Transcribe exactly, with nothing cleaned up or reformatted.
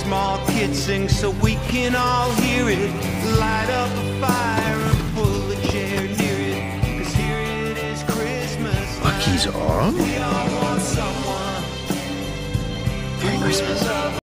small kid sing so we can all hear it. Light up a fire and pull a chair near it, 'cause here it is Christmas. Bucky's on? We all want someone. Merry Christmas.